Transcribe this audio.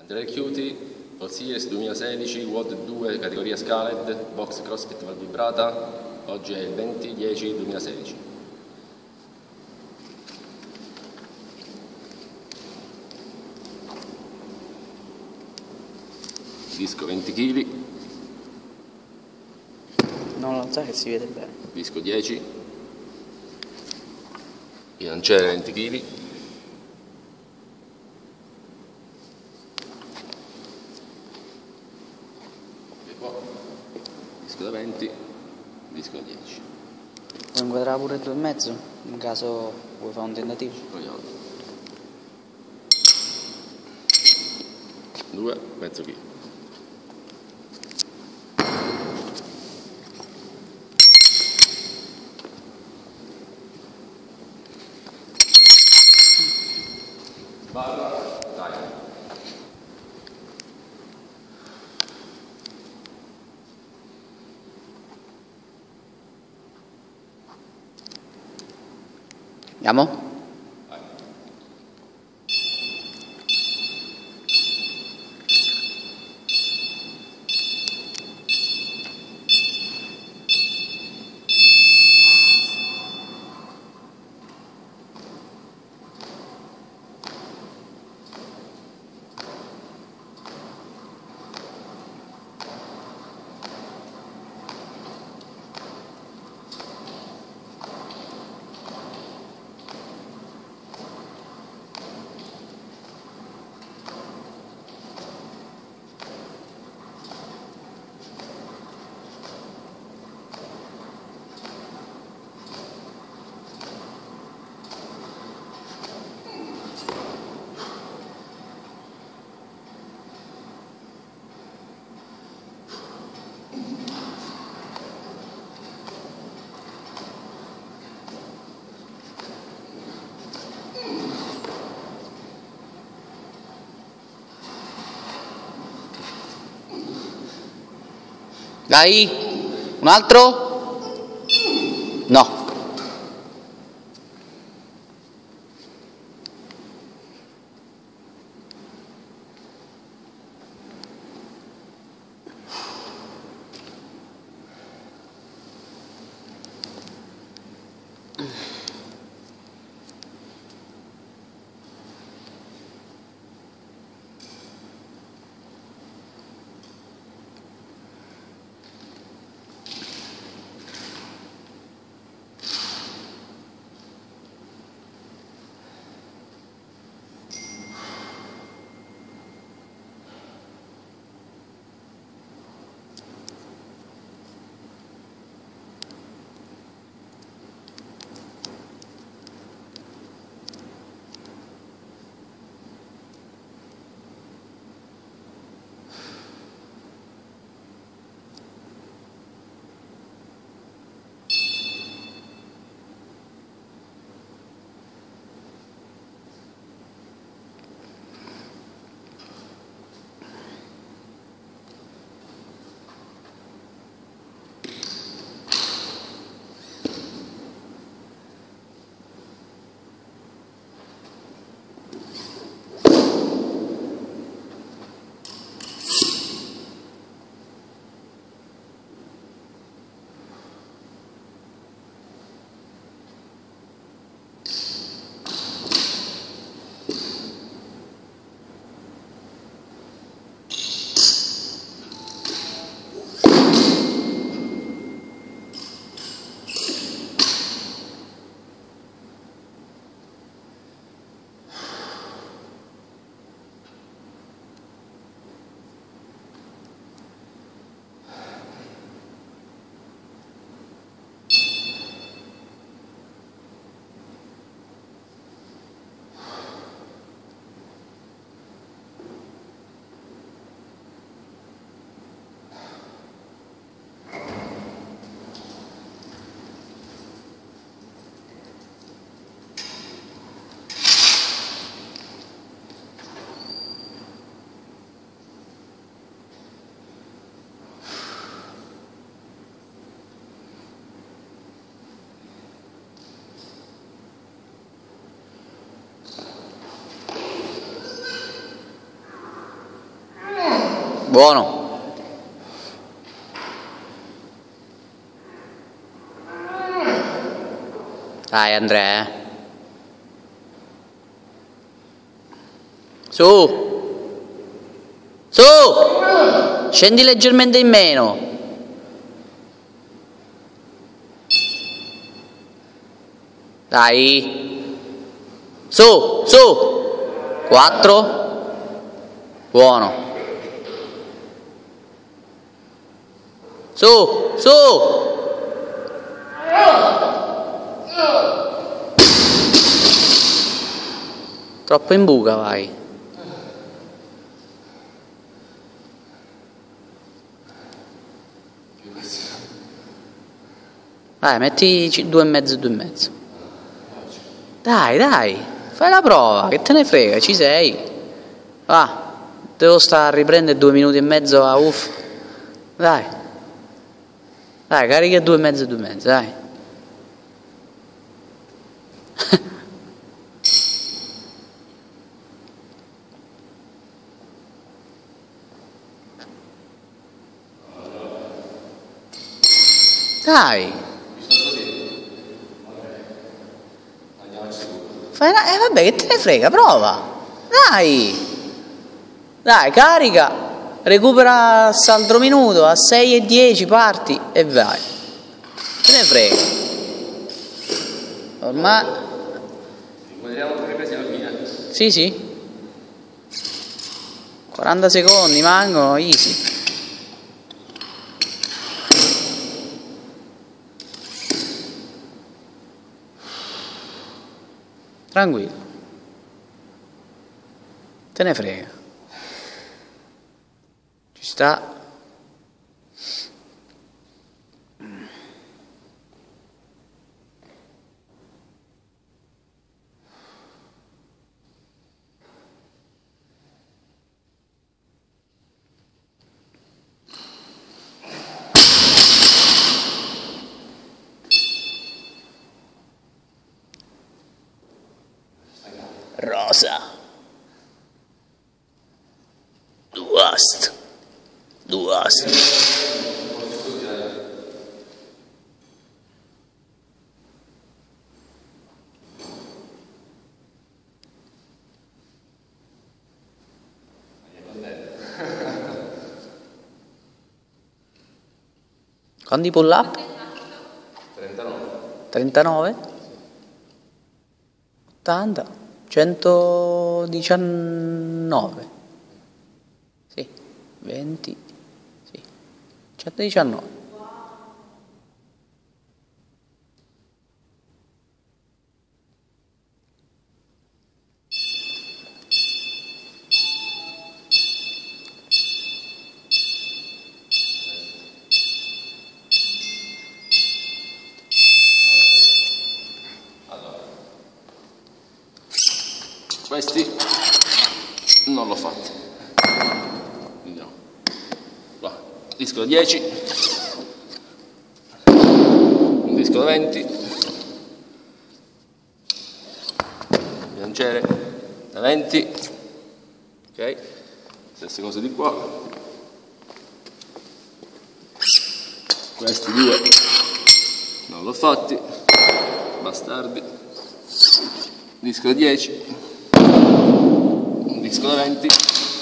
Andrea Chiuti, Osiris 2016, WOD 2, categoria Scaled, box CrossFit Val Vibrata, oggi è il 20/10/2016. Disco 20 kg. No, non sa che si vede bene. Disco 10. Bilanciere 20 kg. Disco da 20, disco da 10. Vuoi inquadrare pure 2,5 in caso vuoi fare un tentativo? Proviamo. 2, mezzo chilo. Barra, dai. Andiamo? Dai, un altro? No. Buono. Dai Andrea, Su! Su! Scendi leggermente in meno. Dai. Su! Su! 4. Buono. Su! Su! Troppo in buca vai. Dai, metti 2,5, 2,5. Dai, dai, fai la prova, che te ne frega, ci sei. Va, devo stare a riprendere 2 minuti e mezzo a uff. Dai. Dai, carica 2,5, 2,5, dai. Dai. Fai vabbè, che te ne frega, prova. Dai. Dai, carica. Recupera quest'altro minuto, a 6,10 parti e vai. Te ne frega. Ormai. Vogliamo tre riprese alla fine? Sì, sì. 40 secondi mancano, easy. Tranquillo, te ne frega, ci sta. Rosa. Duast. Quanti pull up? 39. 39? 80? 119, sì, 20, sì, 119. Questi non l'ho fatti. Andiamo. Va. Disco da 10. Un disco da 20. Bilanciere da 20. Ok. Stesse cose di qua. Questi due non l'ho fatti. Bastardi. Disco da 10. Disco da 20.